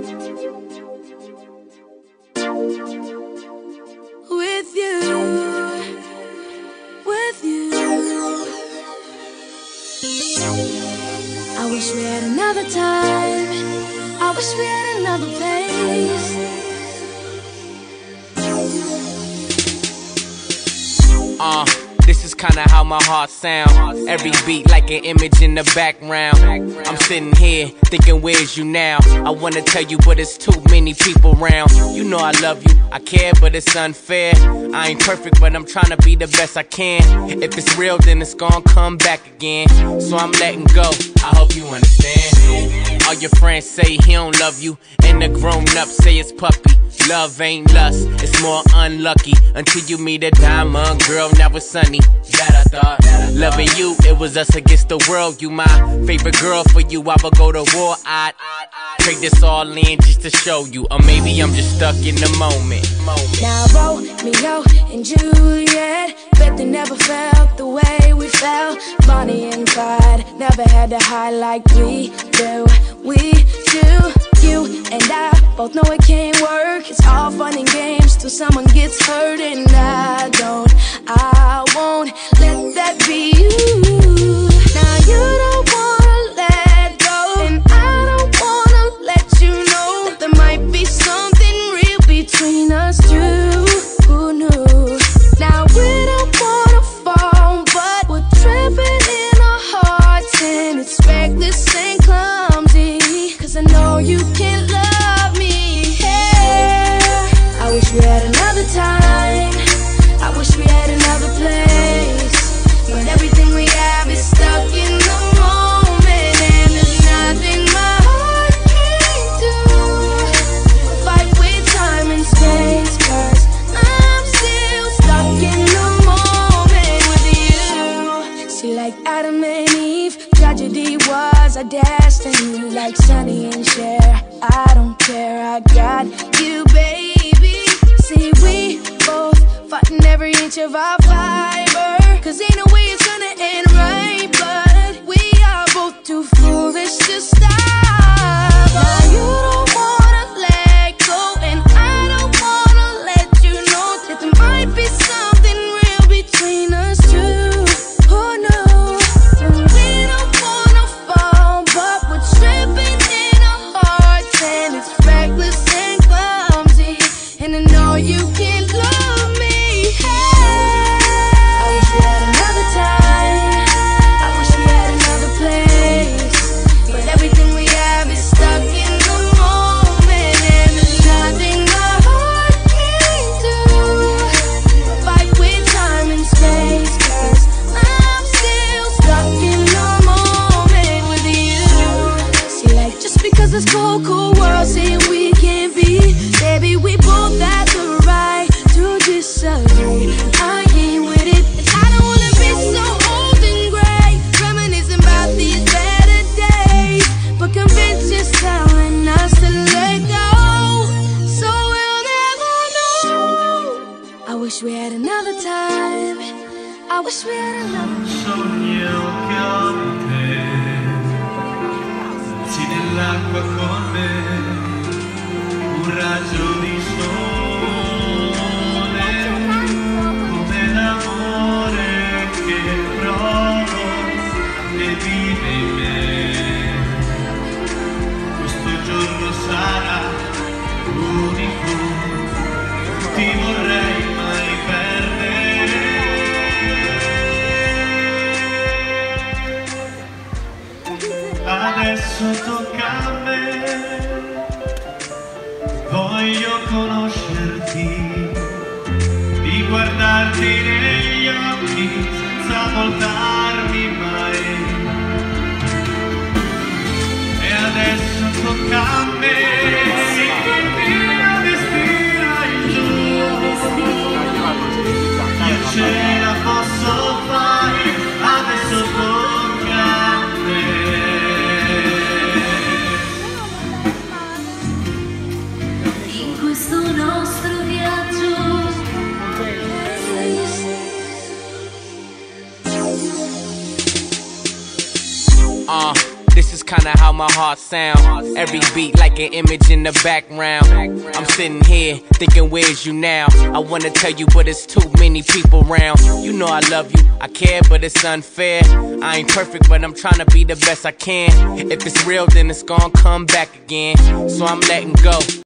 With you, with you. I wish we had another time. I wish we had another place. This is kinda how my heart sound. Every beat like an image in the background. I'm sitting here thinking, where's you now? I wanna tell you, but it's too many people around. You know I love you, I care, but it's unfair. I ain't perfect, but I'm trying to be the best I can. If it's real, then it's gonna come back again. So I'm letting go, I hope you understand. All your friends say he don't love you, and the grown-ups say it's puppy. Love ain't lust, it's more unlucky. Until you meet a diamond girl, now it's sunny. That I thought, loving you, it was us against the world. You my favorite girl, for you I would go to war. I'd trade this all in just to show you. Or maybe I'm just stuck in the moment. Now Romeo and Juliet, bet they never felt the way we felt. Bonnie and Clyde never had to hide like we do. We do. You and I both know it can't work. It's all fun and games till someone gets hurt, and I won't let that be you. Now you don't wanna let go, and I don't wanna let you know that there might be something real between us two. Who knew? Now we don't wanna fall, but we're tripping in our hearts, and it's reckless and clumsy. 'Cause I know you can't love me. Yeah. I wish we had another time. I wish we had another place. But everything we have is stuck in the moment, and there's nothing my heart can't do. Fight with time and space, 'cause I'm still stuck in the moment with you. See, like Adam and Eve, tragedy was our destiny. Like Sonny and Cher, I don't care, I got you, baby. See, we both fighting every inch of our fiber, 'cause ain't no way it's gonna end right. But we are both too foolish to stop. Now you don't wanna let go, and I don't wanna let you know that there might be something real between us two. Oh no, and we don't wanna fall, but we're tripping in our hearts, and it's reckless and clumsy. And I know you can't love me. I wish we had another time. I wish we had another place. But everything we have is stuck in the moment, and there's nothing my heart can't do. Fight with time and space, 'cause I'm still stuck in the moment with you. See, like just because this cold world saying we can't be, baby, we both have the right to disagree. I ain't with it, and I don't wanna be so old and gray, reminiscing about these better days. But convention's telling us to let go, so we'll never know. I wish we had another time. I wish we had another Sogno che ho te, sì nell'acqua con me, un raggio di sole, come l'amore che provo e vive in me. Questo giorno sarà unico, ti vorrei mai perdere. Adesso tocca a me, voglio conoscerti, di guardarti negli occhi senza voltarmi mai. E adesso tocca a me, sì, il mio destino è tu. Io ce la posso fare, adesso tocca a me. In questo nostro viaggio This is kinda how my heart sound. Every beat like an image in the background. I'm sitting here thinking, where's you now? I wanna tell you, but it's too many people around. You know I love you, I care, but it's unfair. I ain't perfect, but I'm trying to be the best I can. If it's real, then it's gonna come back again. So I'm letting go.